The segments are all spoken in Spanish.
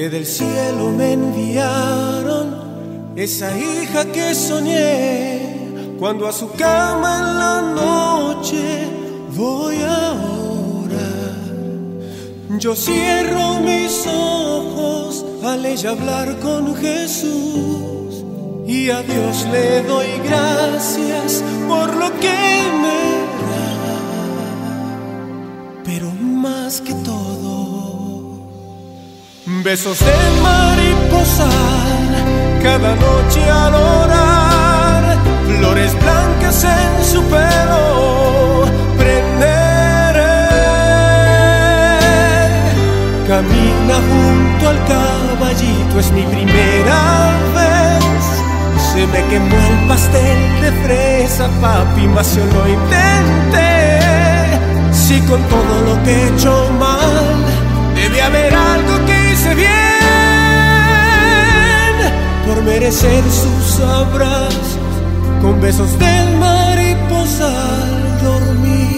que del cielo me enviaron, esa hija que soñé cuando a su cama en la noche voy a orar. Yo cierro mis ojos al ella hablar con Jesús y a Dios le doy gracias por lo que me da, pero más que todo, besos de mariposa cada noche al orar, flores blancas en su pelo prenderé. Camina junto al caballito, es mi primera vez. Se me quemó el pastel de fresa, papi, mas yo lo intenté. Si con todo lo que he hecho mal, debe haber algo que hice bien por merecer sus abrazos con besos de mariposa al dormir.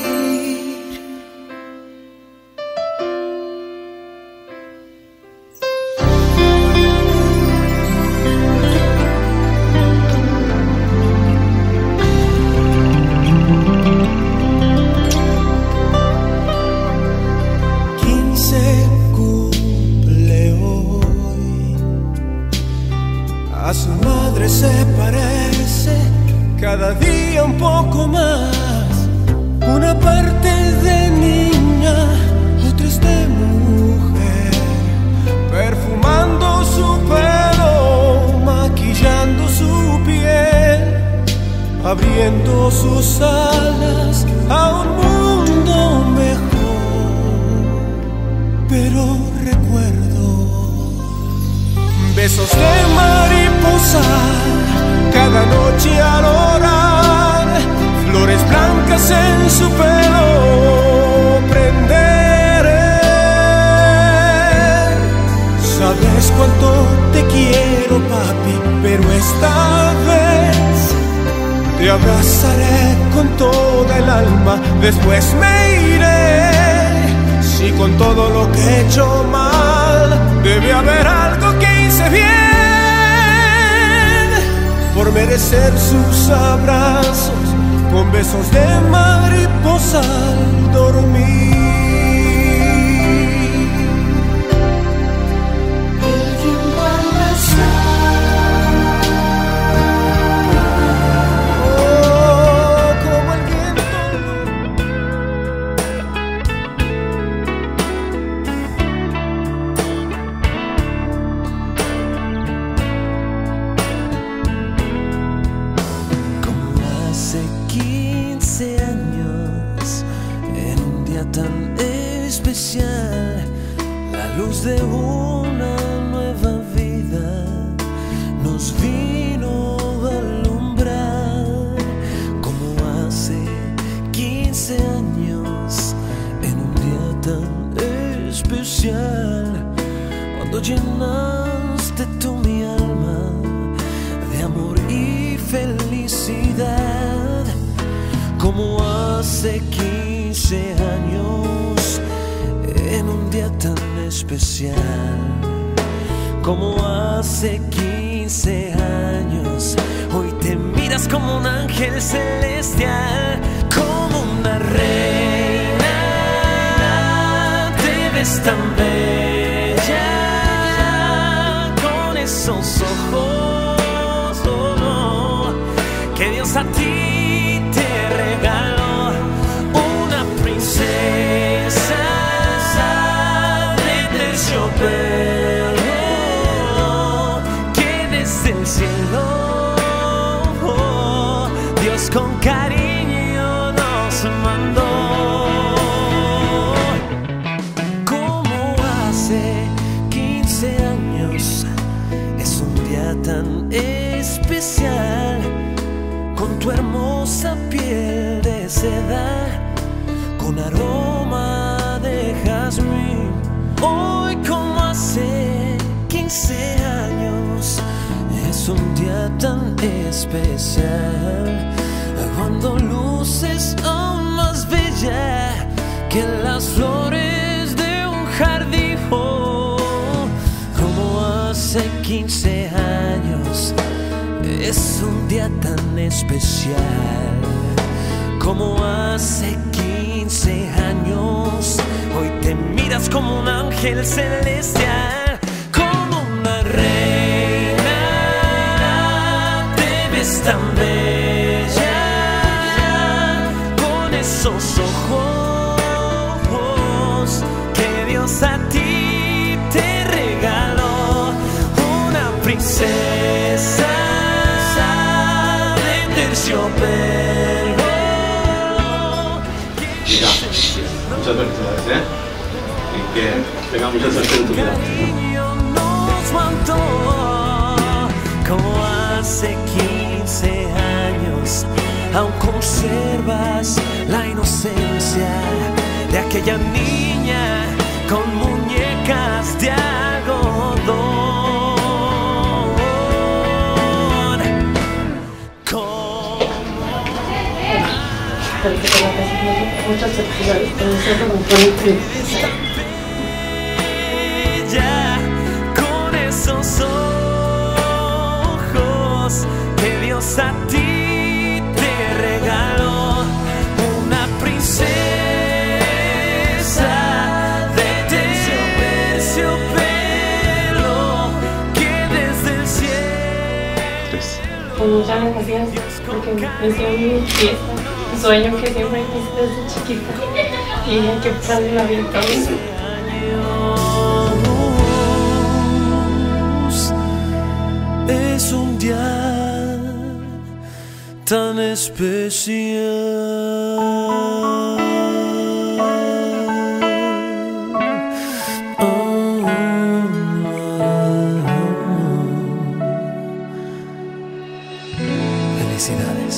A su madre se parece cada día un poco más. Una parte de niña, otra es de mujer, perfumando su pelo, maquillando su piel, abriendo sus alas a un mundo mejor. Pero recuerdo besos de mariposa cada noche al orar, flores blancas en su pelo prenderé. Sabes cuánto te quiero, papi, pero esta vez te abrazaré con toda el alma, después me iré. Si con todo lo que he hecho mal, debe haber algo que hice bien por merecer sus abrazos con besos de mariposa al dormir. El tiempo al pasar, Oh, como el viento. Hace 15 años, en un día tan especial, la luz de una nueva vida nos vino a alumbrar. Como hace 15 años, en un día tan especial, cuando llenaste tú mi alma de amor y felicidad. Como hace 15 años, en un día tan especial. Como hace 15 años, hoy te miras como un ángel celestial, como una reina, te ves tan bella con esos ojos, oh, no, que Dios a ti te regaló, una princesa de terciopelo que desde el cielo Dios con cariño nos mandó. Como hace 15 años, es un día tan especial, con tu hermosa piel de seda, con aroma de jazmín. Hoy como hace 15 años, es un día tan especial, cuando luces aún más bella que las flores de un jardín. Oh, como día tan especial. Como hace 15 años, hoy te miras como un ángel celestial, como una reina, te ves tan bella, con esos ojos que Dios a ti te regaló, una princesa de terciopelo. Mira, muchas felicidades, y que tenga mucha suerte en tu vida. Nos mandó como hace 15 años, aún conservas la inocencia de aquella niña con muñecas de algodón. Muchas felicidades, te deseo muy bonito. Con esos ojos que Dios a ti te regaló, una princesa de terciopelo que desde el cielo. Pues muchas gracias porque me hicieron mi fiesta. Sueño que siempre quise desde chiquita y que padre la vida también. Es un día tan especial. Felicidades.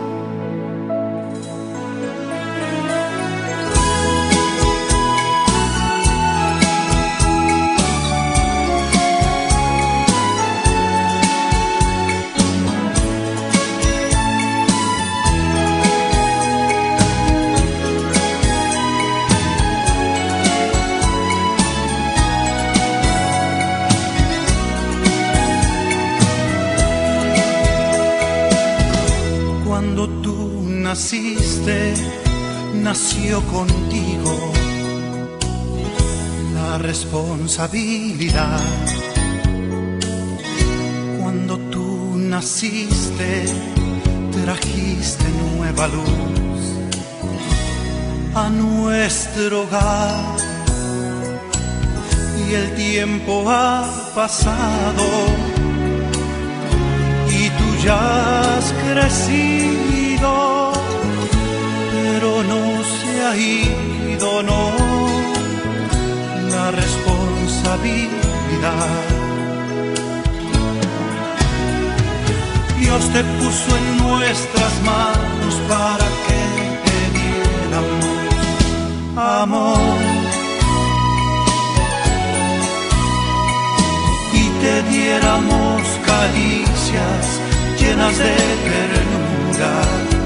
Cuando tú naciste, nació contigo la responsabilidad. Cuando tú naciste, trajiste nueva luz a nuestro hogar. Y el tiempo ha pasado y tú ya has crecido, pero no se ha ido, no, la responsabilidad. Dios te puso en nuestras manos para que te diéramos amor y te diéramos caricias llenas de ternura,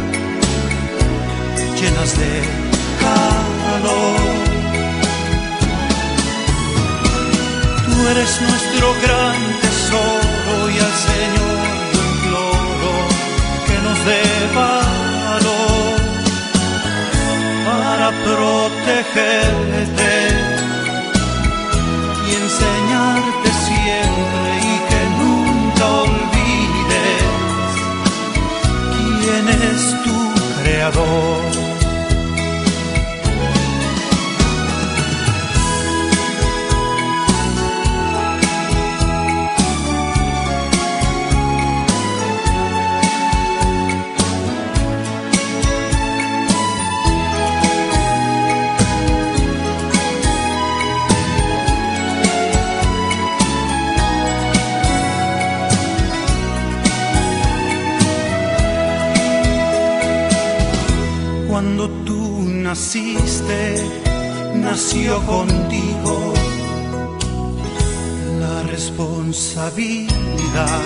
llenas de calor. Tú eres nuestro gran tesoro y al Señor yo imploro que nos dé valor para protegerte y enseñarte siempre y que nunca olvides quién es tu creador. Cuando tú naciste, nació contigo la responsabilidad.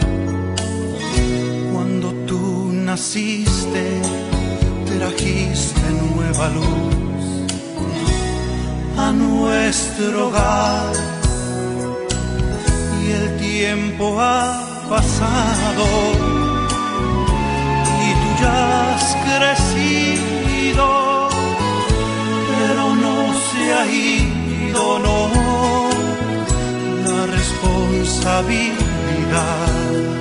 Cuando tú naciste, trajiste nueva luz a nuestro hogar. Y el tiempo ha pasado hayas crecido, pero no se ha ido, no, la responsabilidad.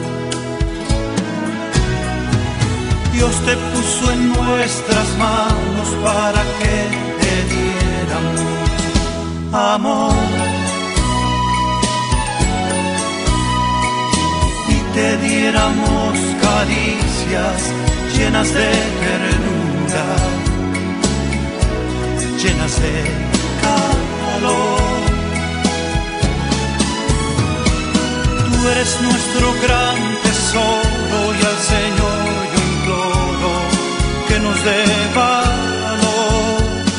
Dios te puso en nuestras manos para que te diéramos amor y te diéramos caricias llenas de ternura, llenas de calor. Tú eres nuestro gran tesoro y al Señor yo imploro que nos dé valor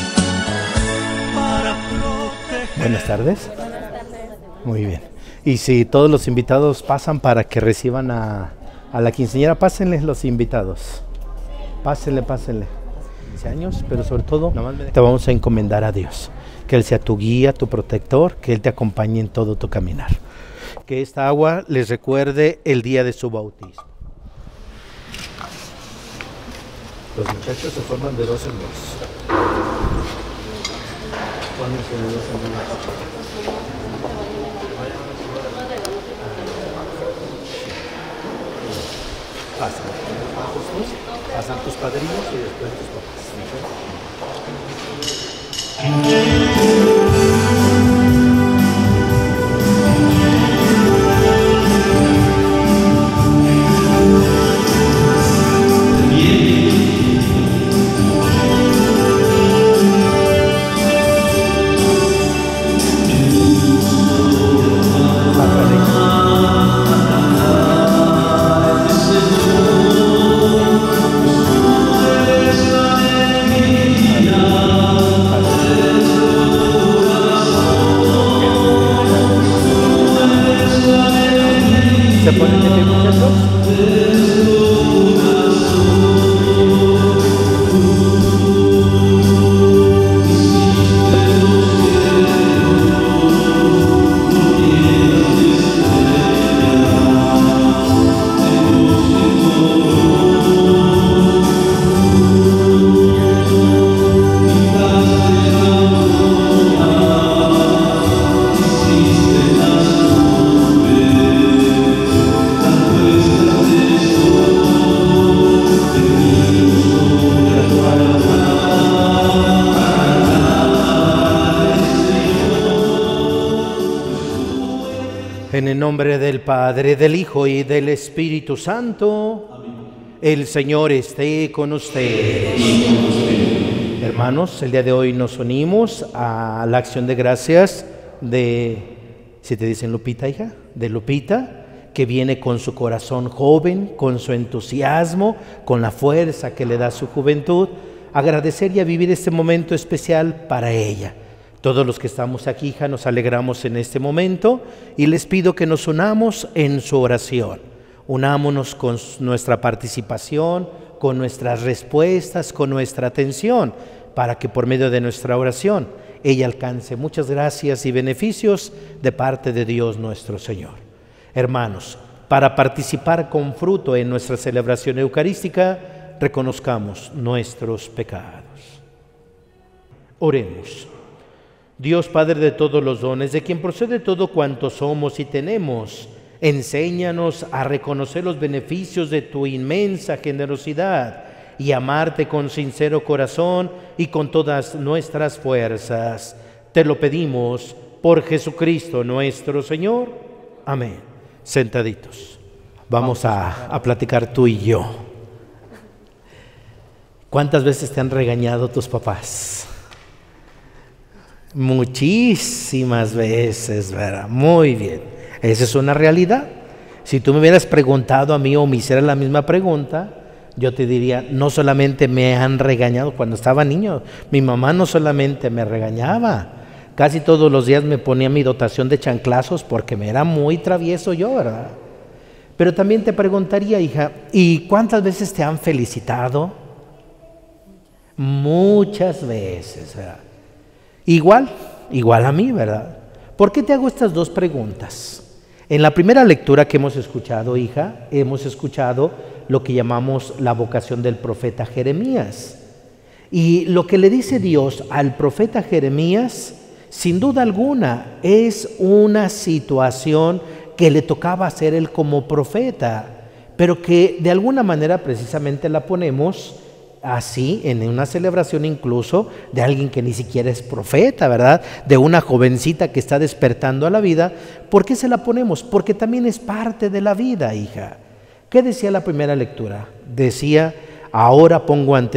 para proteger. Buenas tardes. Muy bien. Y si todos los invitados pasan para que reciban a la quinceañera, pásenles los invitados. Pásenle. 15 años, pero sobre todo te vamos a encomendar a Dios. Que Él sea tu guía, tu protector, que Él te acompañe en todo tu caminar. Que esta agua les recuerde el día de su bautismo. Los muchachos se forman de 2 en 2. Pónganse de 2 en 2. Pasan tus padrinos y después tus papás. ¿Se ponen de pie, muchachos? En el nombre del Padre, del Hijo y del Espíritu Santo. Amén. El Señor esté con ustedes. Hermanos, el día de hoy nos unimos a la acción de gracias de, si te dicen Lupita, hija, de Lupita, que viene con su corazón joven, con su entusiasmo, con la fuerza que le da su juventud, agradecer y a vivir este momento especial para ella. Todos los que estamos aquí, hija, nos alegramos en este momento y les pido que nos unamos en su oración. Unámonos con nuestra participación, con nuestras respuestas, con nuestra atención, para que por medio de nuestra oración ella alcance muchas gracias y beneficios de parte de Dios nuestro Señor. Hermanos, para participar con fruto en nuestra celebración eucarística, reconozcamos nuestros pecados. Oremos. Dios Padre de todos los dones, de quien procede todo cuanto somos y tenemos, enséñanos a reconocer los beneficios de tu inmensa generosidad y amarte con sincero corazón y con todas nuestras fuerzas. Te lo pedimos por Jesucristo nuestro Señor. Amén. Sentaditos. Vamos a platicar tú y yo. ¿Cuántas veces te han regañado tus papás? Muchísimas veces, ¿verdad? Muy bien. Esa es una realidad. Si tú me hubieras preguntado a mí o me hicieras la misma pregunta, yo te diría, no solamente me han regañado cuando estaba niño, mi mamá no solamente me regañaba, casi todos los días me ponía mi dotación de chanclazos porque me era muy travieso yo, ¿verdad? Pero también te preguntaría, hija, ¿y cuántas veces te han felicitado? Muchas veces, ¿verdad? Igual a mí, ¿verdad? ¿Por qué te hago estas dos preguntas? En la primera lectura que hemos escuchado, hija, hemos escuchado lo que llamamos la vocación del profeta Jeremías. Y lo que le dice Dios al profeta Jeremías, sin duda alguna, es una situación que le tocaba hacer él como profeta, pero que de alguna manera precisamente la ponemos así en una celebración incluso de alguien que ni siquiera es profeta, ¿verdad? De una jovencita que está despertando a la vida. ¿Por qué se la ponemos? Porque también es parte de la vida, hija. ¿Qué decía la primera lectura? Decía: ahora pongo ante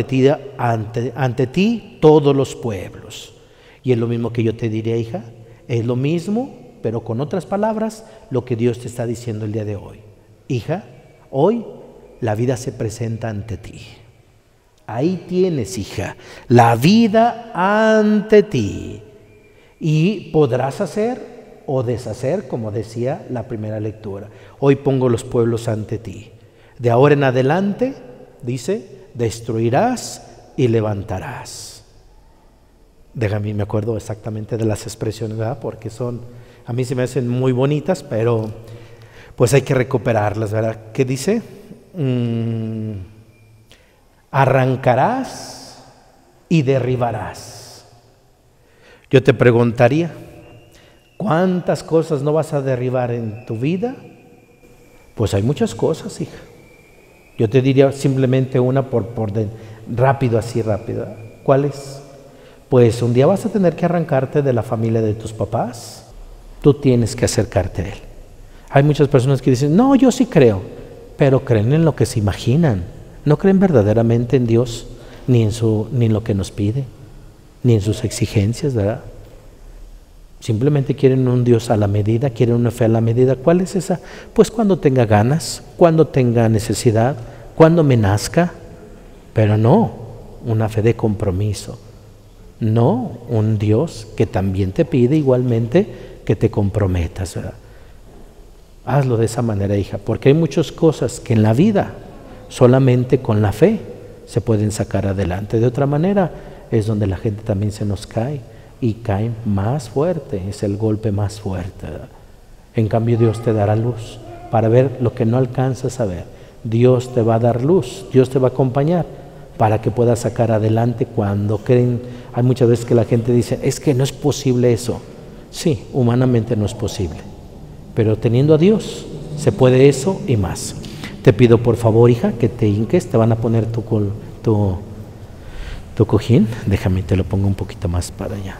ti todos los pueblos. Y es lo mismo que yo te diría, hija. Es lo mismo, pero con otras palabras, lo que Dios te está diciendo el día de hoy. Hija, hoy la vida se presenta ante ti. Ahí tienes, hija, la vida ante ti. Y podrás hacer o deshacer, como decía la primera lectura. Hoy pongo los pueblos ante ti. De ahora en adelante, dice, destruirás y levantarás. Déjame, me acuerdo exactamente de las expresiones, ¿verdad? Porque a mí se me hacen muy bonitas, pero pues hay que recuperarlas, ¿verdad? ¿Qué dice? Arrancarás y derribarás. Yo te preguntaría, ¿cuántas cosas no vas a derribar en tu vida? Pues hay muchas cosas, hija. Yo te diría simplemente una rápido. ¿Cuáles? Pues un día vas a tener que arrancarte de la familia de tus papás. Tú tienes que acercarte a él. Hay muchas personas que dicen, no, yo sí creo, pero creen en lo que se imaginan. No creen verdaderamente en Dios, ni en lo que nos pide, ni en sus exigencias, ¿verdad? Simplemente quieren un Dios a la medida, quieren una fe a la medida. ¿Cuál es esa? Pues cuando tenga ganas, cuando tenga necesidad, cuando me nazca, pero no una fe de compromiso. No un Dios que también te pide igualmente que te comprometas, ¿verdad? Hazlo de esa manera, hija, porque hay muchas cosas que en la vida solamente con la fe se pueden sacar adelante. De otra manera es donde la gente también se nos cae y cae más fuerte, es el golpe más fuerte, ¿verdad? En cambio Dios te dará luz para ver lo que no alcanzas a ver. Dios te va a dar luz, Dios te va a acompañar para que puedas sacar adelante cuando creen. Hay muchas veces que la gente dice, es que no es posible eso. Sí, humanamente no es posible, pero teniendo a Dios se puede eso y más. Te pido por favor, hija, que te hinques, te van a poner tu cojín. Déjame, te lo pongo un poquito más para allá.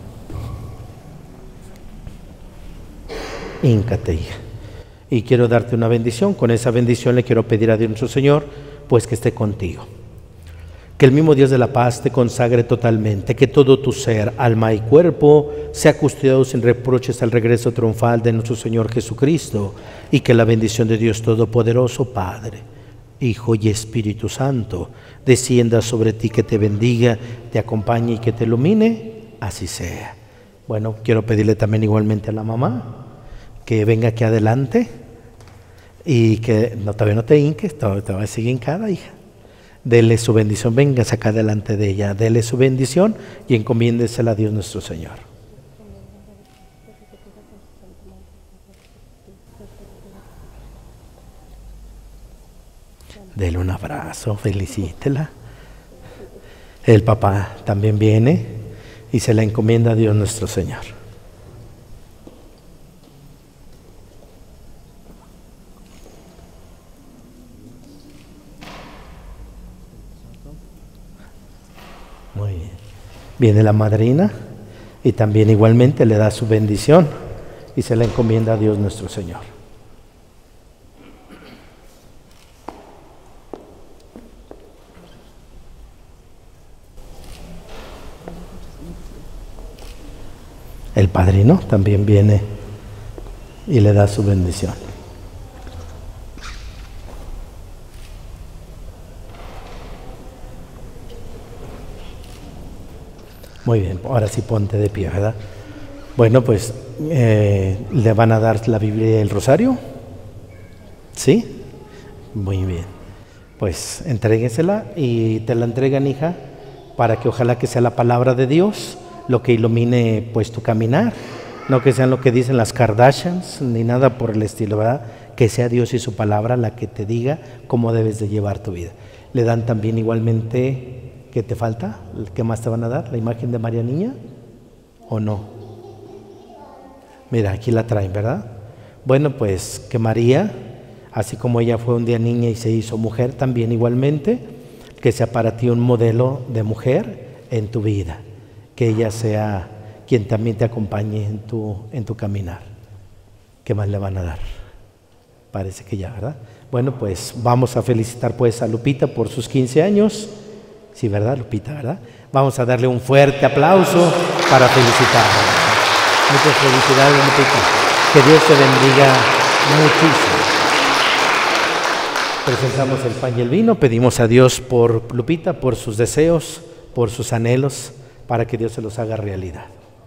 Híncate, hija. Y quiero darte una bendición. Con esa bendición le quiero pedir a Dios nuestro Señor, pues que esté contigo. Que el mismo Dios de la paz te consagre totalmente, que todo tu ser, alma y cuerpo sea custodiado sin reproches al regreso triunfal de nuestro Señor Jesucristo, y que la bendición de Dios Todopoderoso, Padre, Hijo y Espíritu Santo, descienda sobre ti, que te bendiga, te acompañe y que te ilumine, así sea. Bueno, quiero pedirle también igualmente a la mamá que venga aquí adelante y que todavía no te hinques, te vas a seguir hincada, hija. Dele su bendición, venga acá delante de ella, dele su bendición y encomiéndesela a Dios nuestro Señor. Dele un abrazo, felicítela. El papá también viene y se la encomienda a Dios nuestro Señor. Muy bien. Viene la madrina y también igualmente le da su bendición y se la encomienda a Dios nuestro Señor. El padrino también viene y le da su bendición. Muy bien, ahora sí ponte de pie, ¿verdad? Bueno, pues le van a dar la Biblia y el rosario. ¿Sí? Muy bien. Pues entréguesela y te la entregan, hija, para que ojalá que sea la palabra de Dios lo que ilumine pues tu caminar, no que sean lo que dicen las Kardashians ni nada por el estilo, ¿verdad? Que que sea Dios y su palabra la que te diga cómo debes de llevar tu vida. Le dan también igualmente, ¿qué te falta? ¿Qué más te van a dar? ¿La imagen de María Niña o no? Mira, aquí la traen, ¿verdad? Bueno, pues que María, así como ella fue un día niña y se hizo mujer, también igualmente, que sea para ti un modelo de mujer en tu vida, que ella sea quien también te acompañe en tu caminar. ¿Qué más le van a dar? Parece que ya, ¿verdad? Bueno, pues vamos a felicitar pues a Lupita por sus 15 años. Sí, ¿verdad, Lupita, verdad? Vamos a darle un fuerte aplauso para felicitarla. Muchas felicidades, Lupita. Que Dios te bendiga muchísimo. Presentamos el pan y el vino. Pedimos a Dios por Lupita, por sus deseos, por sus anhelos, para que Dios se los haga realidad.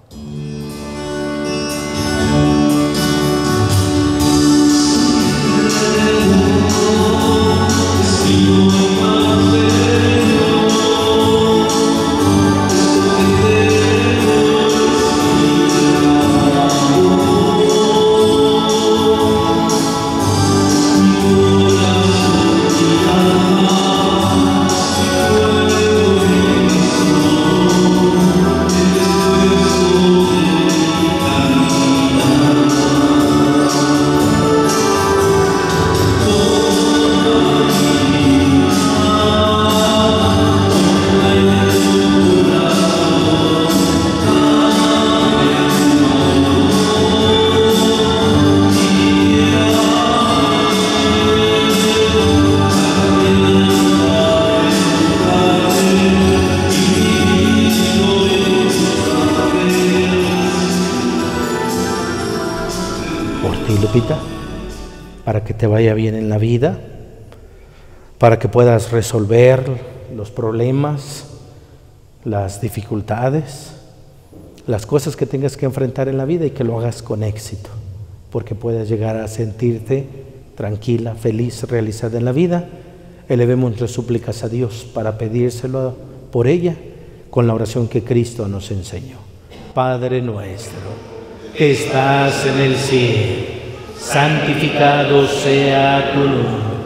Para que te vaya bien en la vida, para que puedas resolver los problemas, las dificultades, las cosas que tengas que enfrentar en la vida y que lo hagas con éxito, porque puedas llegar a sentirte tranquila, feliz, realizada en la vida. Elevemos nuestras súplicas a Dios para pedírselo por ella con la oración que Cristo nos enseñó. Padre nuestro, que estás en el cielo, santificado sea tu nombre.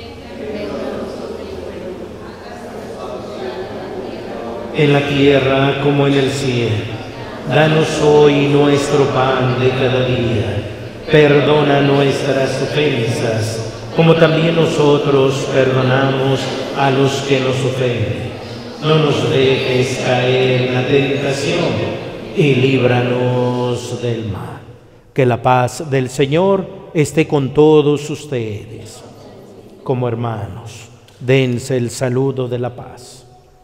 En la tierra como en el cielo. Danos hoy nuestro pan de cada día. Perdona nuestras ofensas, como también nosotros perdonamos a los que nos ofenden. No nos dejes caer en la tentación y líbranos del mal. Que la paz del Señor esté con todos ustedes. Como hermanos, dense el saludo de la paz.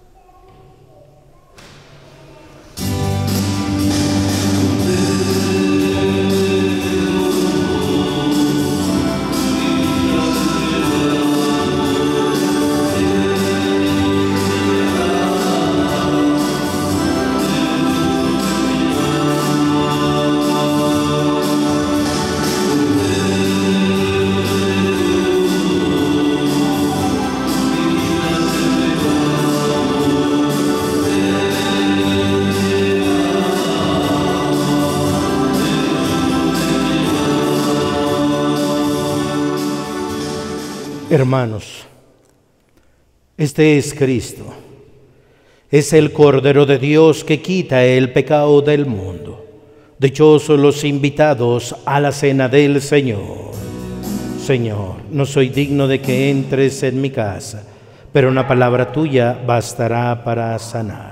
Hermanos, este es Cristo, es el Cordero de Dios que quita el pecado del mundo. Dichosos los invitados a la cena del Señor. Señor, no soy digno de que entres en mi casa, pero una palabra tuya bastará para sanarme.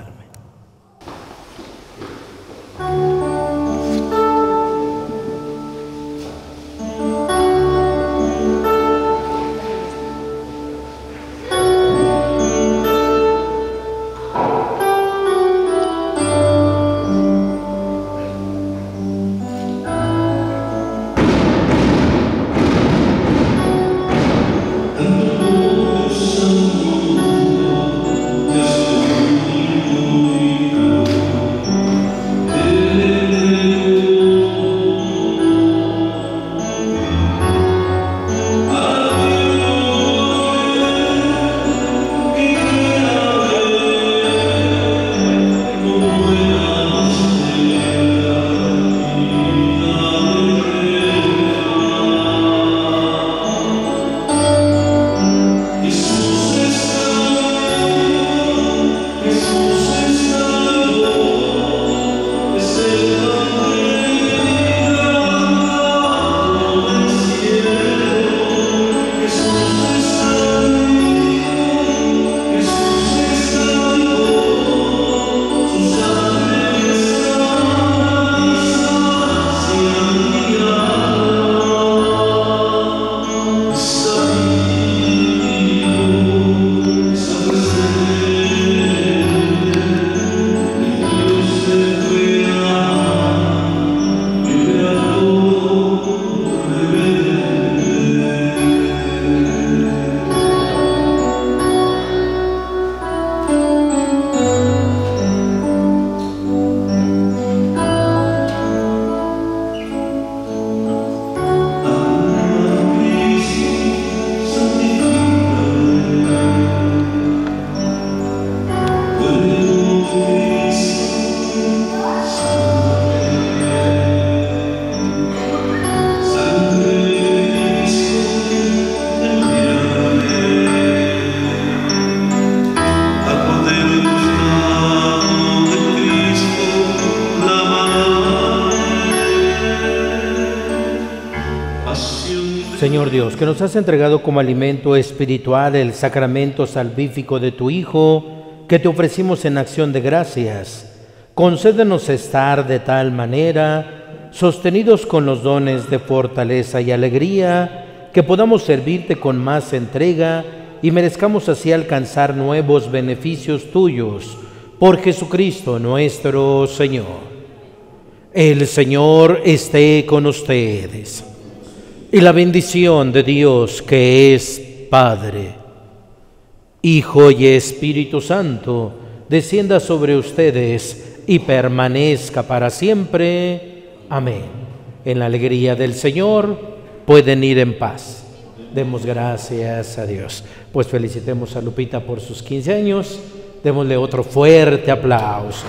Señor Dios, que nos has entregado como alimento espiritual el sacramento salvífico de tu Hijo, que te ofrecimos en acción de gracias, concédenos estar de tal manera, sostenidos con los dones de fortaleza y alegría, que podamos servirte con más entrega y merezcamos así alcanzar nuevos beneficios tuyos, por Jesucristo nuestro Señor. El Señor esté con ustedes. Y la bendición de Dios, que es Padre, Hijo y Espíritu Santo, descienda sobre ustedes y permanezca para siempre. Amén. En la alegría del Señor pueden ir en paz. Demos gracias a Dios. Pues felicitemos a Lupita por sus 15 años. Démosle otro fuerte aplauso.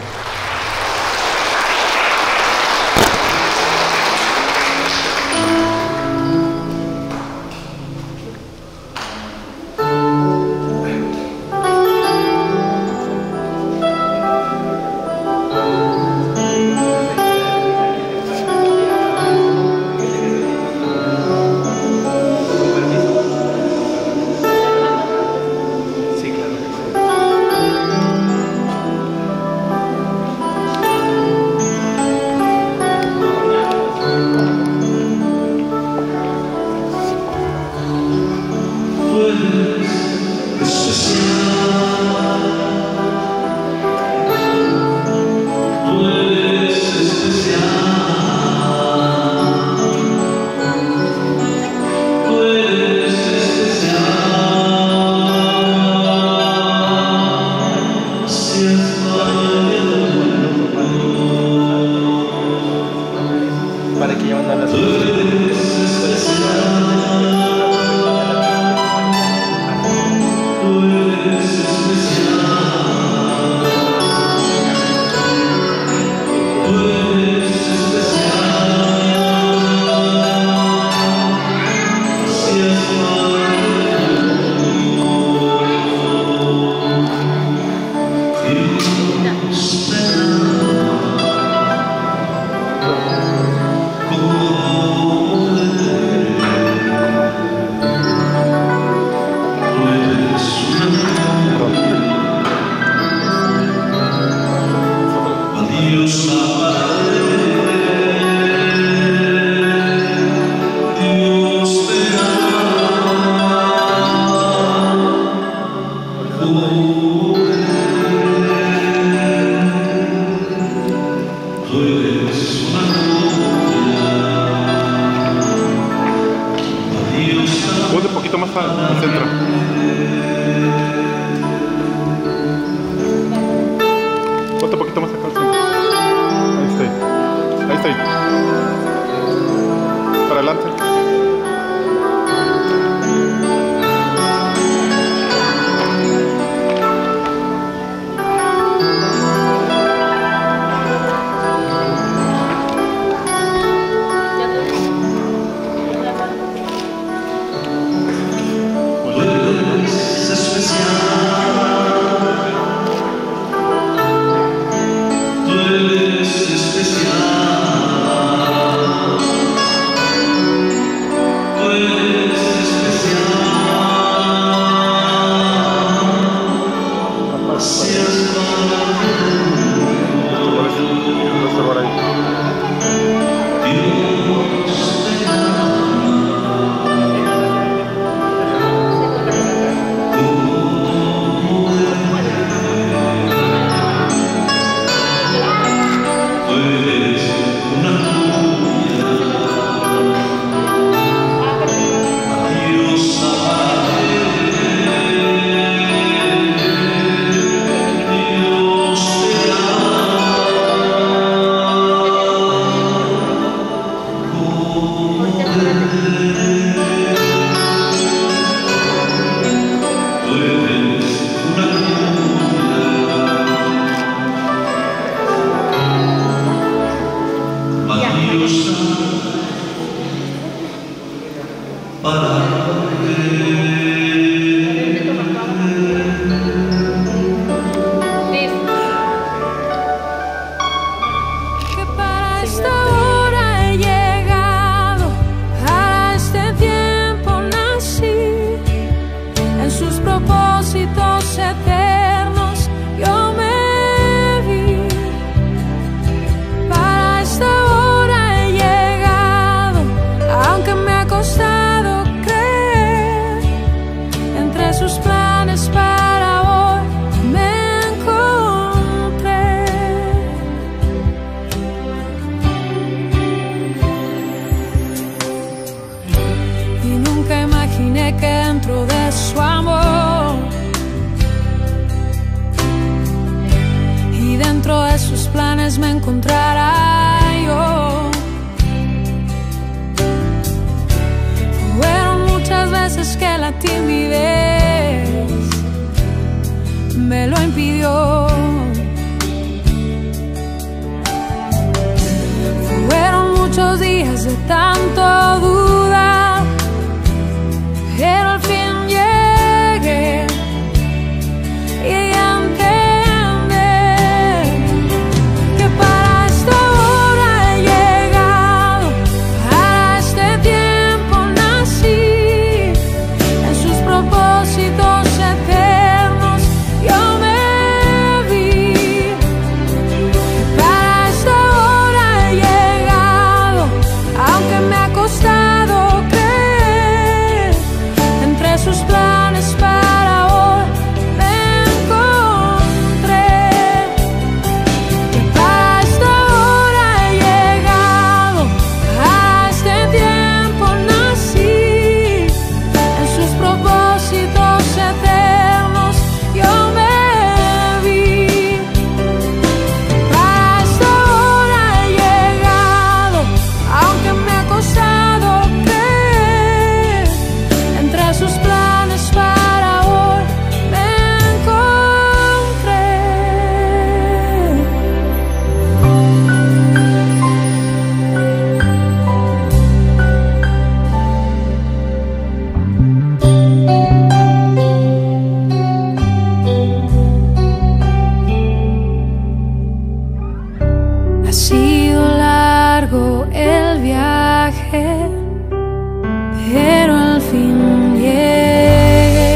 dentro de sus planes me encontrara yo. Fueron muchas veces que la timidez me lo impidió. Fueron muchos días de tanto dudar, pero al fin llegué y entender que para esta hora he llegado, para este tiempo nací, en sus propósitos eternos yo me vi. Para esta hora he llegado, aunque me ha costado creer, entre sus planes para hoy me encontré. Que para esta hora he llegado, a este tiempo nací, en sus propósitos eternos yo me vi. Para esta hora he llegado, aunque me ha costado creer, entre sus planes para hoy me encontré. Ha sido largo el viaje, pero al fin llegué.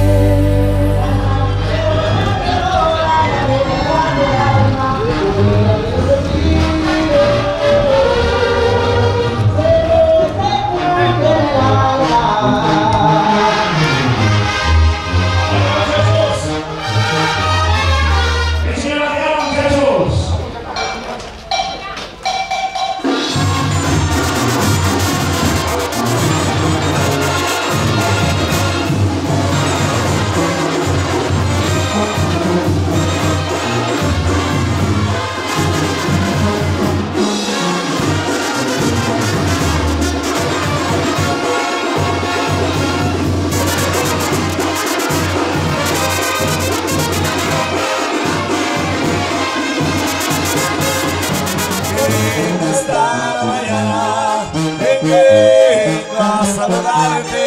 Esta mañana vengo a saludarte.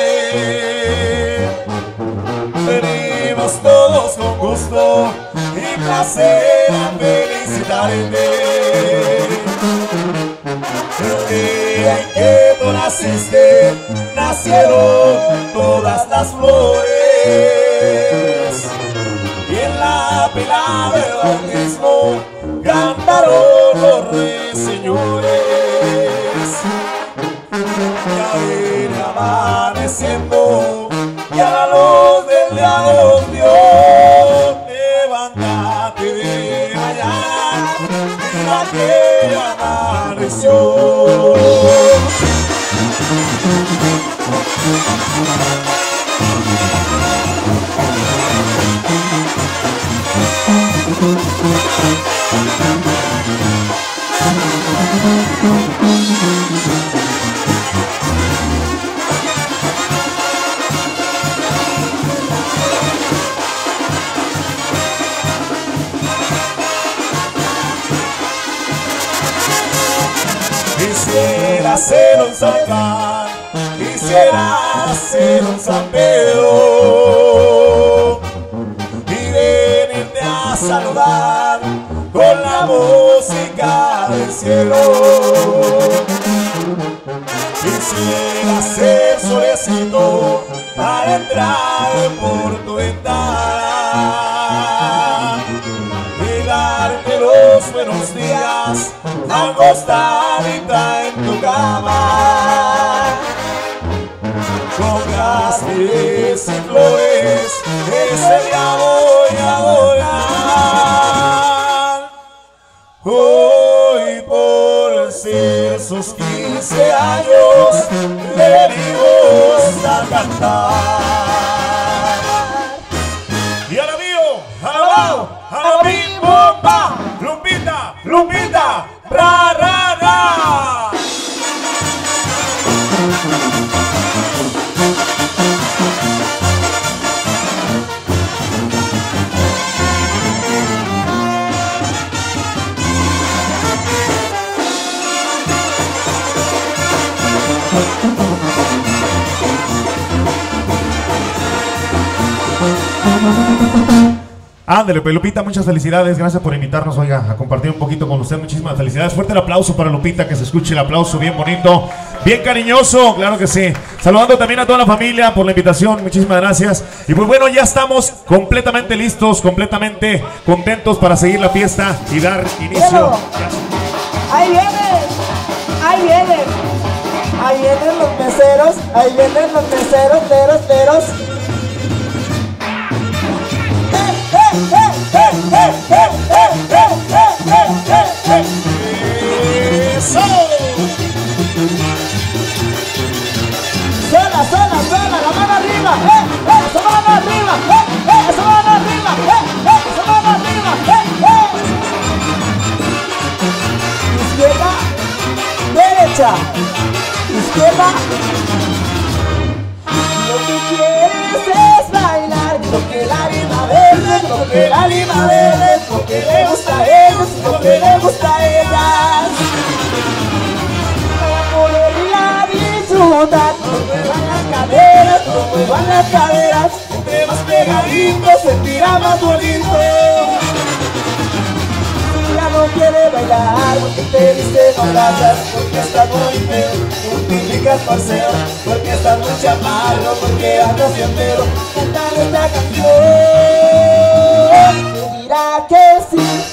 Venimos todos con gusto y placer a felicitarte. El día en que tú naciste, nacieron todas las flores, y en la pila del bautismo cantaron los ruiseñores. Ya viene amaneciendo y a la luz del día nos dio. Levántate de allá, mira que ya amaneció. Quisiera ser un San Juan, quisiera ser un San Pedro y venirte a saludar con la música del cielo. Quisiera ser solecito para entrar por tu ventana y darte los buenos días acostadita en tu cama, con jazmines y flores ese día voy a adorar. Hoy por ser sus 15 años le venimos a cantar. Y ahora mío, alabado, a la mi bomba, Ándale, pues Lupita, muchas felicidades, gracias por invitarnos, oiga, a compartir un poquito con usted, muchísimas felicidades. Fuerte el aplauso para Lupita, que se escuche el aplauso bien bonito, bien cariñoso, claro que sí. Saludando también a toda la familia por la invitación, muchísimas gracias. Y pues bueno, ya estamos completamente listos, completamente contentos para seguir la fiesta y dar inicio. Ahí vienen, ahí vienen, ahí vienen los meseros, ahí vienen los meseros, teros. ¡Eso! Sola, la mano arriba, esa mano arriba, esa mano arriba, esa mano arriba, izquierda, derecha, izquierda. Lo que quieres es bailar, lo que la lima verde, lo que la lima verde, lo que le gusta a ellos, lo que le gusta a ellas. A poderla disfrutar, no muevan las caderas, no muevan las caderas, entre más pegaditos se tira más bonito. Si ya no quiere bailar, porque te viste no gracias, porque estás muy feo, multiplicas paseo, porque estás muy chamarro, porque andas bien pero cantar esta canción. Te dirá que sí.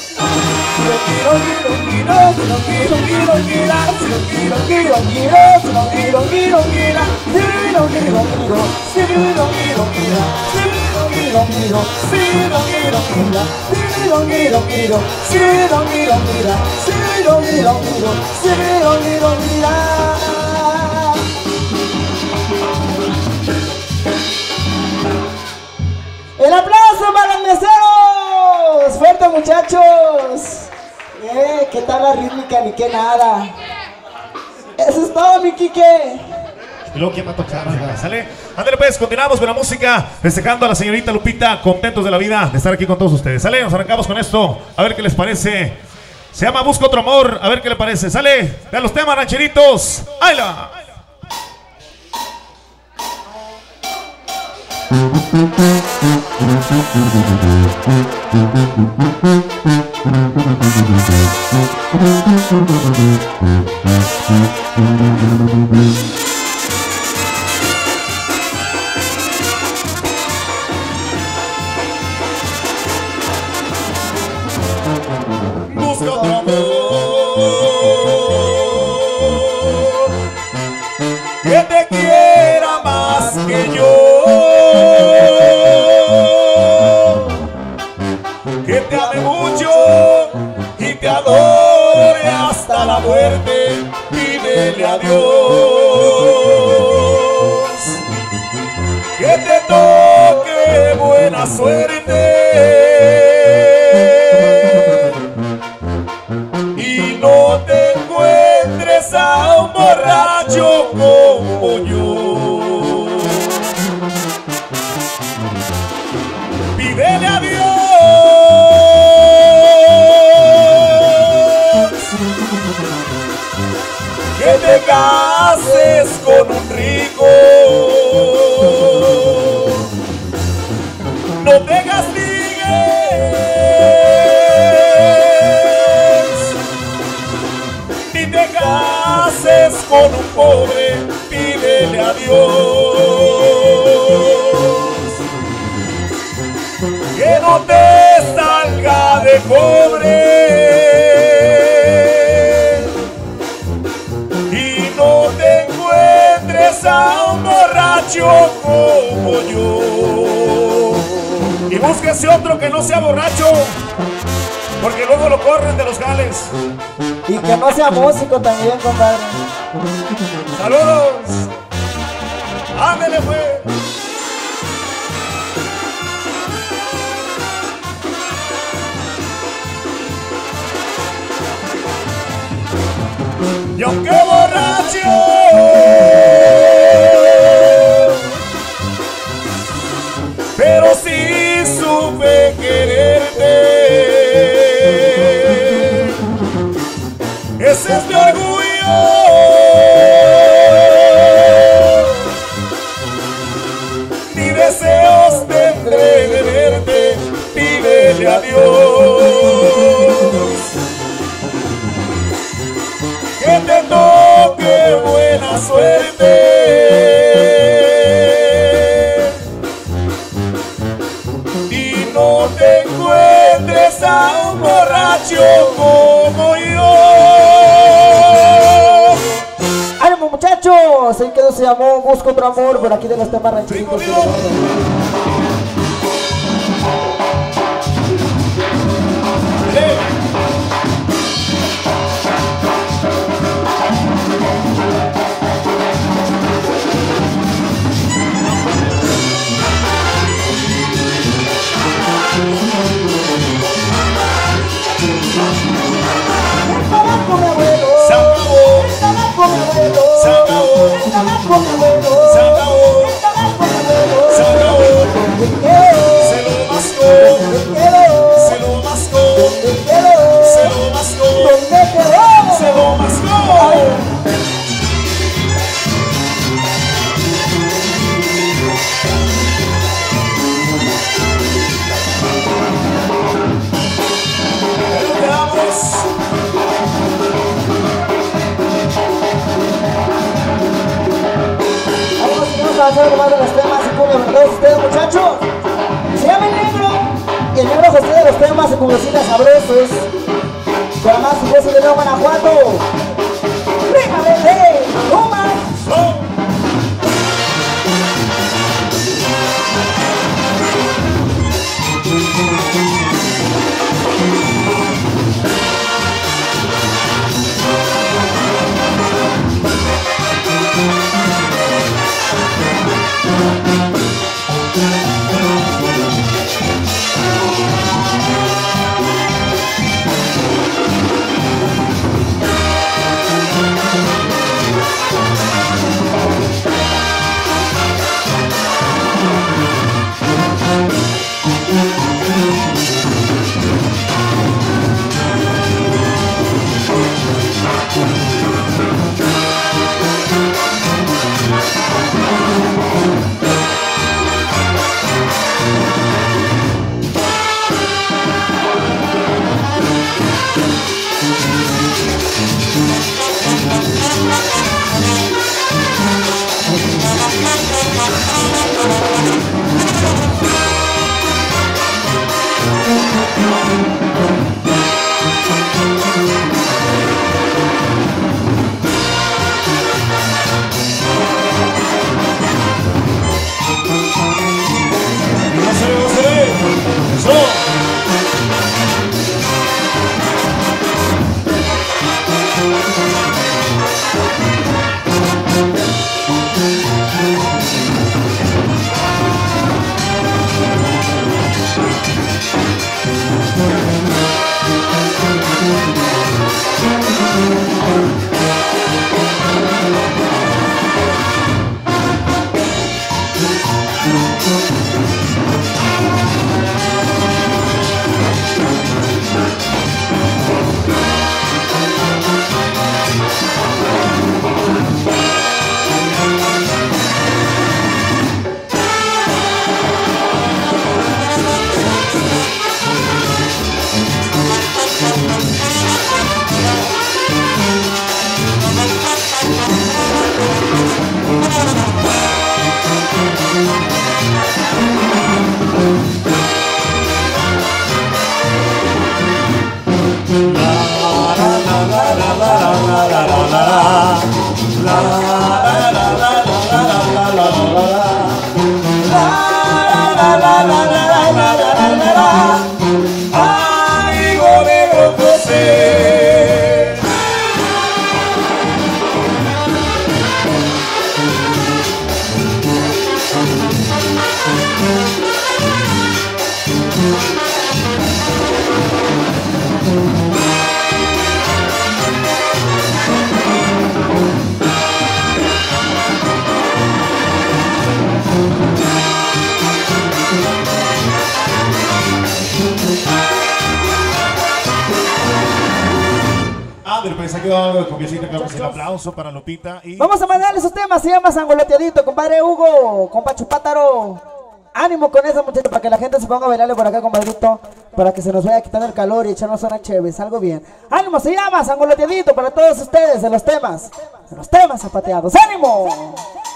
El aplauso para los meseros. Fuerte, muchachos. ¿Qué tal la rítmica? Ni que nada. Eso es todo, mi Quique. Y luego, ¿quién va a tocar? ¿Sale? Ándale pues, continuamos con la música, festejando a la señorita Lupita, contentos de la vida de estar aquí con todos ustedes. ¿Sale? Nos arrancamos con esto, a ver qué les parece. Se llama Busco Otro Amor, a ver qué le parece. ¿Sale? Vean los temas, rancheritos. ¡Ayla! Busca otro amor que te quiera más que yo, que te ame mucho y te adore hasta la muerte. Pídele a Dios que te toque buena suerte y no te encuentres a un borracho como yo. Pídele a Dios que te cases con un rico, no te castigues ni te cases con un pobre. Pídele a Dios que no te salga de pobre y no te encuentres a un borracho como yo. Y búsquese otro que no sea borracho, porque luego lo corren de los jales. Y que no sea músico también, compadre. ¡Saludos! ¡Ándele, pues! Y aunque borracho, pero sí supe quererte. Ese es mi orgullo, ni deseos tendré de verte. Pídele buena suerte. Y no te encuentres a un borracho como yo. ¡Ánimo, muchachos! El que se llamó Busco Otro Amor, por aquí de los temas rancheritos. Vamos a hacer algo más de los temas y cumbia para todos ustedes, muchachos. Se llama El Negro. Y el Negro gestiona los temas y cumbiecitas sabrosos. Para más sucesos de León, Guanajuato. ¡Prima, bebé! ¡Toma! Amigo negro José. Pero pensé que iba a dar con el aplauso para Lupita y... Vamos a mandarle esos temas, se llama Sangoloteadito, compadre Hugo, compa Chupátaro. Ánimo con esa, muchacha, para que la gente se ponga a bailarle por acá, compadrito. Para que se nos vaya quitando el calor y echarnos una chévere, algo bien. Ánimo, se llama Sangoloteadito para todos ustedes en los temas zapateados. ¡Ánimo!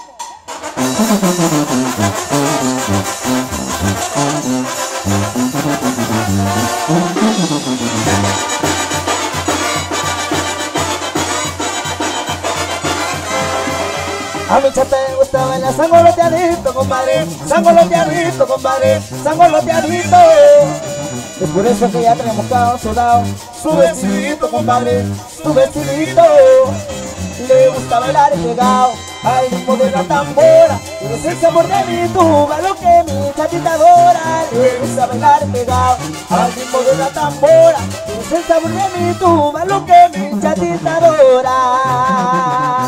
A mi chata le gusta bailar sangoloteadito, compadre. Sangoloteadito, compadre. Sangoloteadito. Es por eso que ya tenemos cada sudado. Su vestidito, compadre. Su vestidito. Le gusta bailar pegado al ritmo de la tambora. Es el sabor de mi tuba, lo que mi chatita adora. Le gusta bailar pegado al ritmo de la tambora. Es el sabor de mi tuba, lo que mi chatita adora.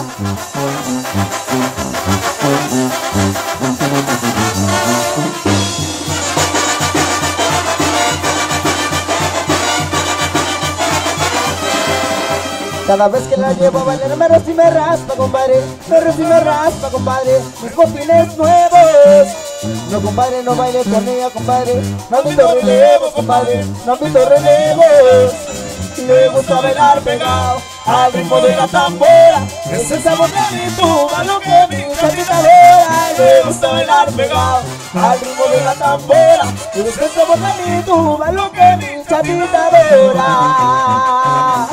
Cada vez que la llevo a bailar me roza y me raspa, compadre. Me roza y me raspa, compadre. Mis botines nuevos. No, compadre, no baile con ella, compadre. No admito relevos, compadre. No admito relevos. Le gusta bailar pegado al ritmo de la tambora. Es el sabor de mi tuba, lo que mi chatita adora. Le gusta bailar pegado al ritmo de la tambora. Es el sabor de mi tuba, lo que mi chatita adora.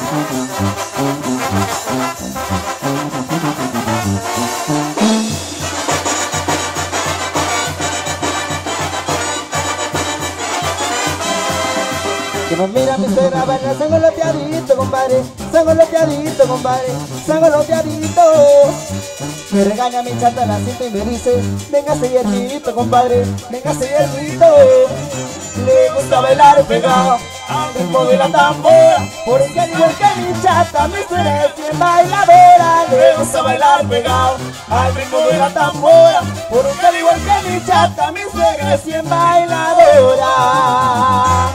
Que nos mira mi suegra bailar sangoloteadito, compadre. Sangoloteadito, compadre. Sangoloteadito. Me regaña mi chata la cinta y me dice: véngase hierrito, compadre. Véngase hierrito. Le gusta bailar pegado al ritmo de la tambora. Porque al igual que mi chata, mi suegra es bien bailadora. Le gusta bailar pegado al ritmo de la tambora. Porque al igual que mi chata, mi suegra es bien bailadora.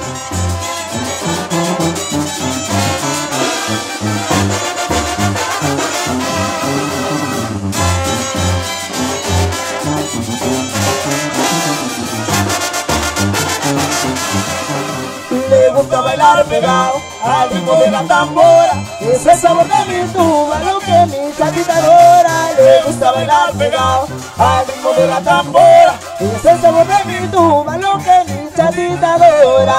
Le gusta bailar pegado al ritmo de la tambora. Es el sabor de mi tuba, lo que mi chatita adora. Le gusta bailar pegado al ritmo de la tambora. Es el sabor de mi tuba, lo que mi chatita adora.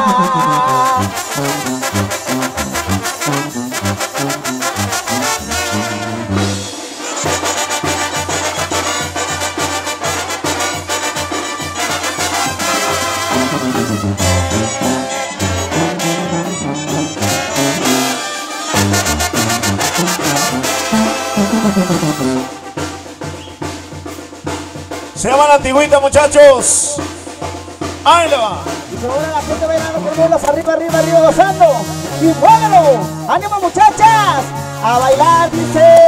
Se llama La Antigüita, muchachos. Ahí le va. Y se mueve la gente bailando con bolas arriba, arriba, arriba, gozando. Y muévelo. ¡Ánimo, muchachas! A bailar, dice.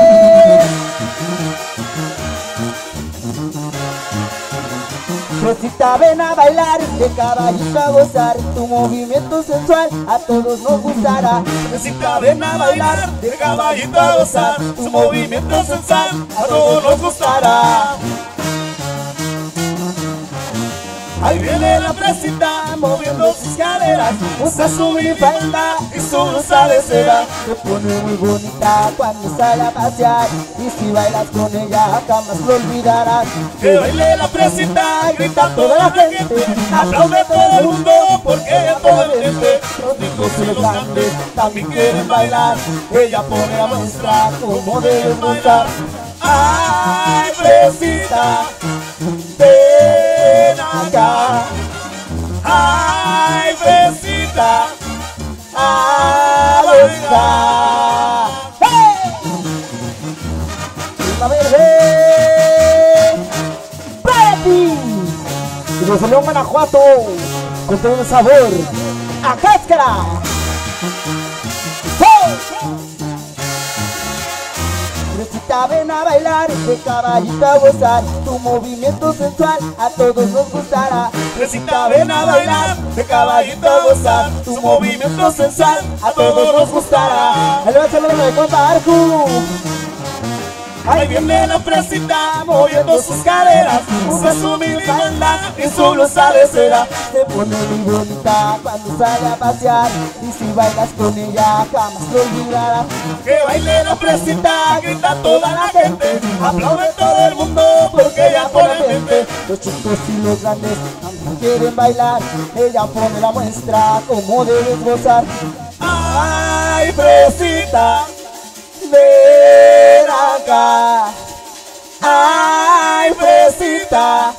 Rosita, ven a bailar, de caballito a gozar. Tu movimiento sensual a todos nos gustará. Rosita, ven a bailar, de caballito a gozar. Tu movimiento sensual a todos nos gustará. Ahí viene la fresita moviendo sus caderas. Usa su minifalda y su blusa de seda. Se pone muy bonita cuando sale a pasear. Y si bailas con ella jamás lo olvidarás. Que baile la fresita, grita toda la gente. Aplaude todo el mundo porque toda la gente. Los chicos y los grandes también quieren bailar. Ella pone a mostrar cómo deben bailar. Ay, fresita, ven acá. Ay, fresita, a bailar. ¡Hey! ¡La verde! ¡Para ti! Y desde León, Guanajuato, con todo el sabor a cáscara. ¡Hey! Fresita, ven a bailar, de caballito a gozar. Tu movimiento sensual a todos nos gustará. Fresita, ven a bailar, de caballito a gozar. Tu movimiento sensual a todos nos gustará. El saludo de compa Arju. Ahí viene la fresita moviendo sus caderas, usa su mini falda y su blusa de seda. Se pone muy bonita cuando sale a pasear, y si bailas con ella jamás lo olvidarás. Que baile la fresita, grita toda la gente, aplaude todo el mundo porque ella pone mente. Los chicos y los grandes ambos quieren bailar, ella pone la muestra como debes gozar. Ay, fresita, ven acá. Ay, fresita,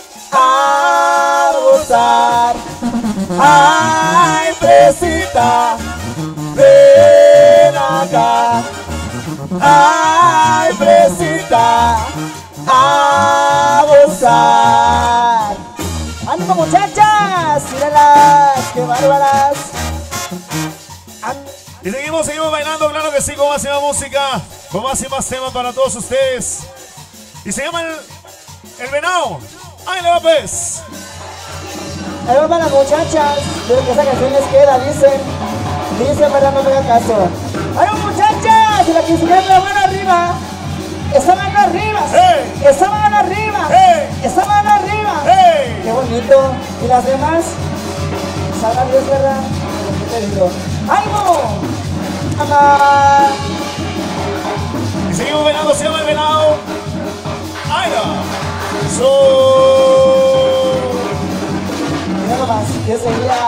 a gozar. Ay, fresita, ven acá. Ay, fresita, a gozar. ¡Ánimo, muchachas! ¡Míralas! ¡Qué bárbaras! Y seguimos bailando, claro que sí, con más y más música, con más y más temas para todos ustedes. Y se llama el venado. ¡Ahí le va, pues! Ahí va para las muchachas, de que esa canción les queda, dicen, verdad, no me hagan caso. ¡Ahí va, muchachas! Y la quinceañera, la mano arriba. ¡Esa mano arriba! ¡Hey! ¡Esa mano arriba! ¡Hey! ¡Esa mano arriba! ¡Hey! ¡Qué bonito! ¿Y las demás? ¿Sabrán Dios, verdad? ¿Qué te digo? ¡Ánimo! ¡Amá! Y seguimos bailando, se llama el venado. ¡Ahí va! Mira nomás, que seguía.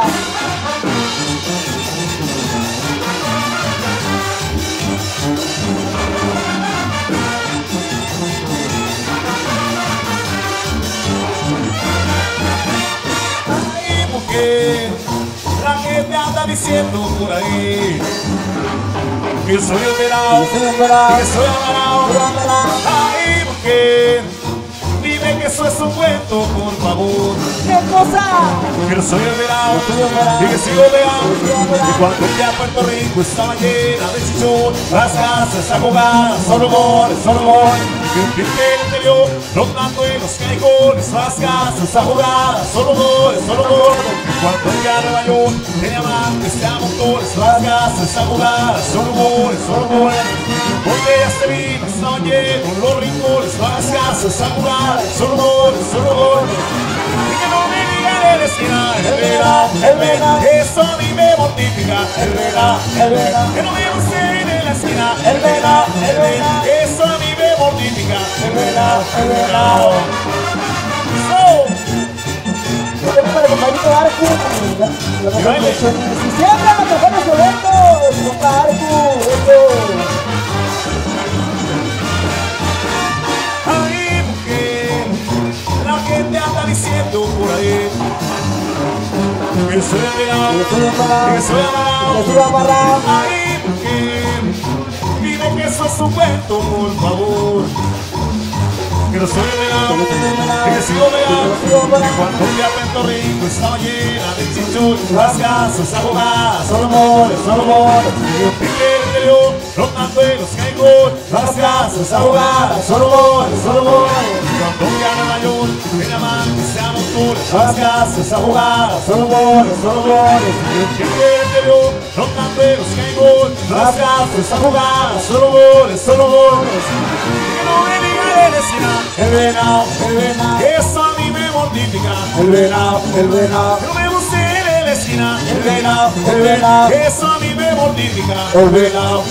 Ay, mujer, la gente anda diciendo por ahí que soy el venado, que soy amarado. Ay, mujer, dime que eso es un cuento, por favor. ¿Qué cosa? Que soy el venado y que sigo pegado. Y cuando fui a Puerto Rico estaba llena de chichón, las casas abogadas, son rumores, son rumores. Que un cliente interior, rondando en los caicones, las casas abogadas, son rumores, son rumores. Cuando fui a Nueva York tenía amantes de motores, las casas abogadas, son rumores, son rumores. Botellas de vino estaban llenos los rincones, las casas abogadas, son rumores, son rumores. Y que no me digan en la esquina, el venado, eso a mí me mortifica, el venado, que no me gusten en la esquina, el venado, eso a mí me mortifica, el venado. Para el compañito Arcu, y siempre los mejores eventos, compa Arcu, Ay, mujer, la gente anda diciendo por ahí que soy el venado, que soy amarrado. Ay, mujer, dime que eso es un cuento, por favor. Que no soy el venado, que sigo pegado. Que cuando fui a Puerto Rico estaba llena de chichón, las casas abogadas, son rumores, son rumores. Y un pique interior, rondando en los caicones, las casas abogadas, son rumores, son rumores. Cuando fui a Nueva York tenía amantes de motores, las casas abogadas, son rumores, son rumores. Y un pique interior, rondando en los caicones, las casas abogadas, son rumores, son rumores. Y que no me digan en la esquina, el venado, que eso a mí me mortifica, el venado, que no me guste en la esquina, el venado, que eso a mí me mortifica, el venado.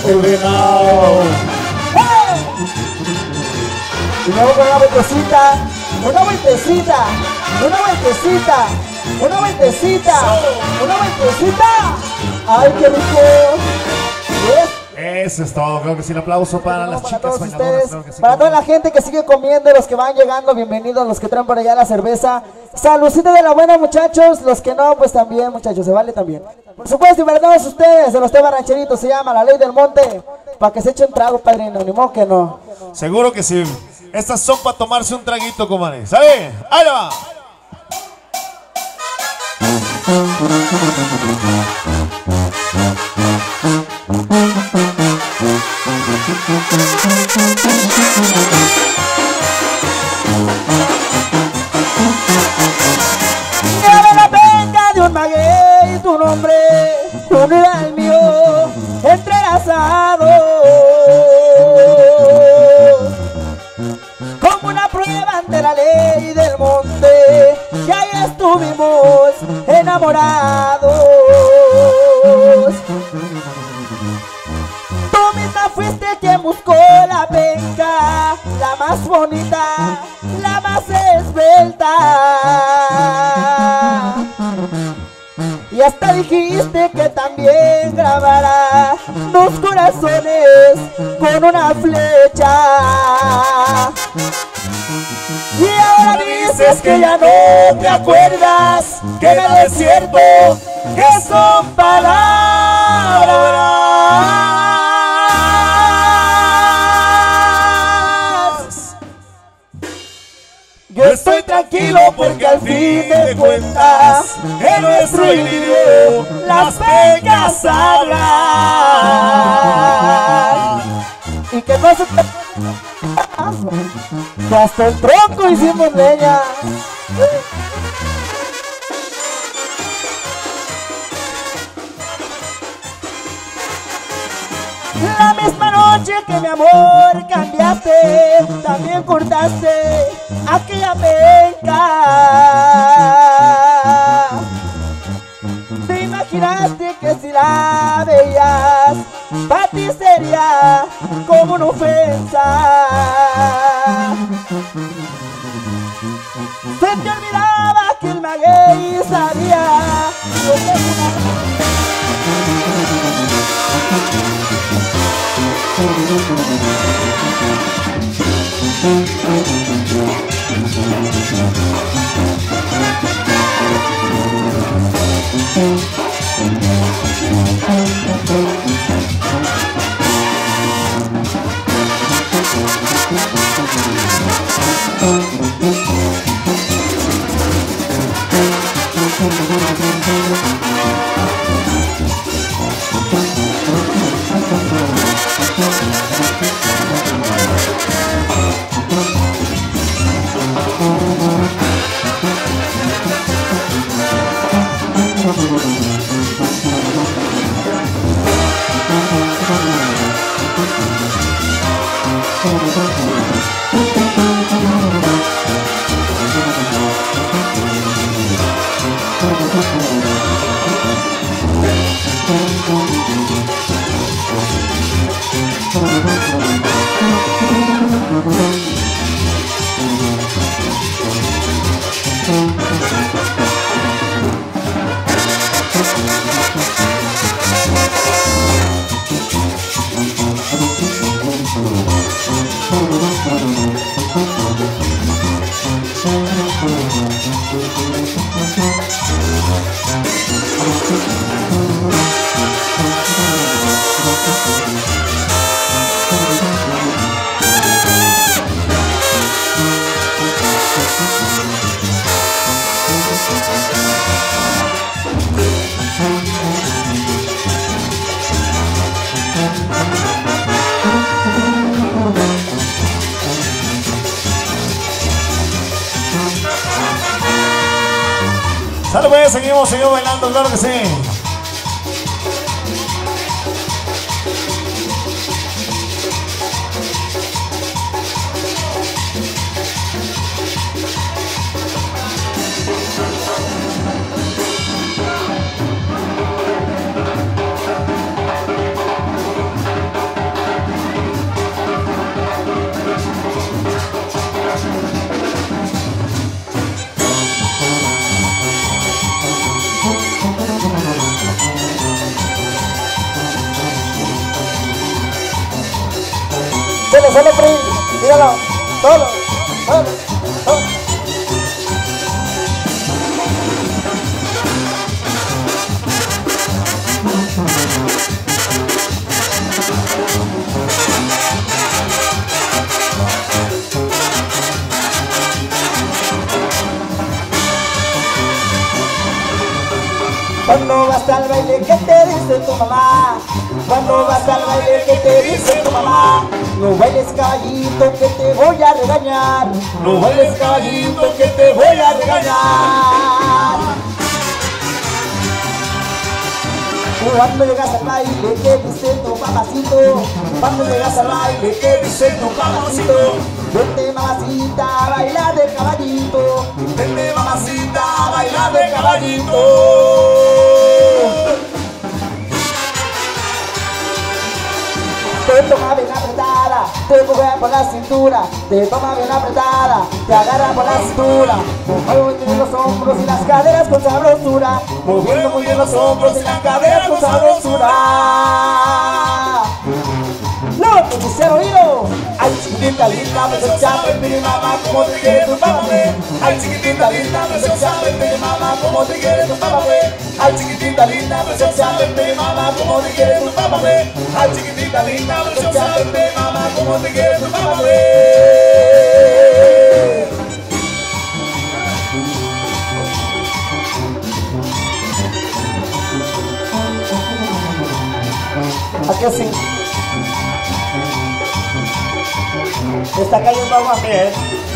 ¡hey! Y luego con una vueltecita, una vueltecita, una vueltecita, una vueltecita, una vueltecita. ¡Ay, qué rico! Eso es todo, creo que sí, un aplauso para las chicas todos bailadoras, ustedes, creo que sí. para toda la gente que sigue comiendo, los que van llegando, bienvenidos, los que traen por allá la cerveza. Saludcita de la buena, muchachos, los que no, pues también, muchachos, se vale también. Por supuesto, y para todos ustedes, de los temas rancheritos, se llama La Ley del Monte, para que se echen trago, padrino, ni modo que no. Seguro que sí, estas son para tomarse un traguito, comadre, ¿sabe? ¡Ahí va! Lleva la penca de un maguey, tu nombre, tú no eras el mío, entrelazados. enamorados. Tú misma fuiste quien buscó la penca, la más bonita, la más esbelta. Y hasta dijiste que también grabará 2 corazones con una flecha. Y ahora dices que ya no te acuerdas, que nada es cierto, que son palabras. Yo estoy tranquilo porque al fin de cuentas en nuestro idilio las pencas hablan. Y que no se te... que hasta el tronco hicimos leña. La misma noche que mi amor cambiaste, también cortaste aquella penca. Te imaginaste que si la veías, para ti sería como una ofensa. Se te olvidaba que el maguey sabía lo que Sale pues, seguimos bailando, claro que sí. Solo, Pri, dígalo, solo, solo. Cuando vas al baile, ¿qué te dice tu mamá? Cuando vas al baile, ¿qué te dice tu mamá? No bailes caballito que te voy a regañar. No bailes caballito que te voy a regañar. Cuando llegas al baile, ¿qué dice tu papacito? Cuando llegas al baile, ¿qué dice tu papacito? Vente mamacita a bailar de caballito. Vente mamacita a bailar bailando el caballito. Te toma bien apretada, te coge por la cintura, te toma bien apretada, te agarra por la cintura, mueve muy bien los hombros y las caderas con sabrosura, moviendo muy bien los hombros y las caderas con sabrosura. ¡No te dice el oído! ¡Ay, chiquitita linda, me sabe mi mamá como te quiere tu papá! ¡Ay, chiquitita linda, me sabe mi mamá como te quiere tu papá! ¡Ay, chiquitita linda, me sabe mi mamá como te quiere tu papá! ¡Ay, chiquitita linda, me sabe mi mamá como te quiere tu papá! Aquí así. Está cayendo agua bien.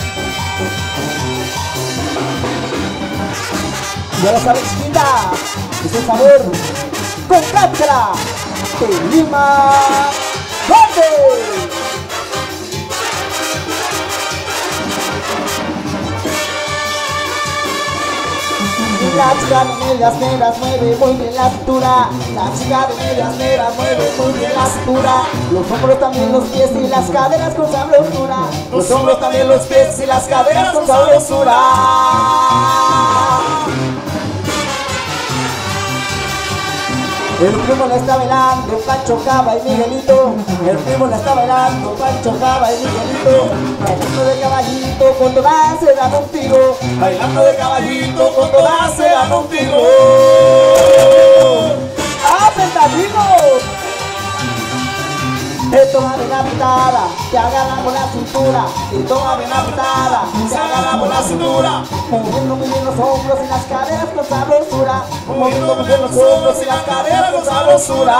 Ya lo sabes, chiquita. Es el sabor con cáscara de Lima Grande. La chica de medias negras mueve muy bien la cintura. La chica de medias negras mueve muy bien la cintura. Los hombros también, los pies y las caderas con sabrosura. Los hombros también, los pies y las caderas con sabrosura. El primo la está bailando, Pancho Cava y Miguelito. El primo la está bailando, Pancho Cava y Miguelito. Bailando de caballito, con todas se dan un tiro. Bailando de caballito, con todas se dan un tiro. ¡Ah, pentadinos! Te toma bien apretada, te agarra por la cintura. Te toma bien apretada, te agarra por la cintura. Moviendo muy bien los hombros y las caderas con sabrosura. Moviendo muy bien los hombros y las caderas con sabrosura.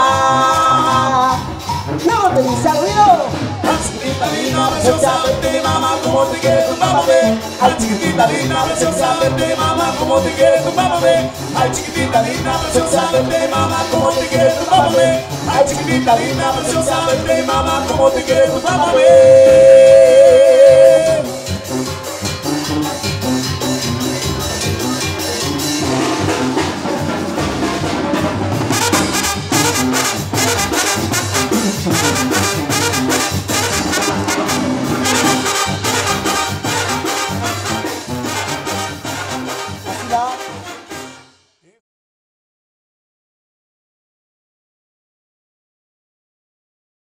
¡No te dice al ruido! Ay, chiquitita linda, preciosa, vete mamá como te quiere tu papá, ve. Ay, chiquitita linda, preciosa, vete mamá como te quiere tu papá, ve. Ay, chiquitita linda, preciosa, vete mamá como te quiere tu papá, ve. Ay, chiquitita linda, preciosa, vete mamá como te quiere tu papá, ve.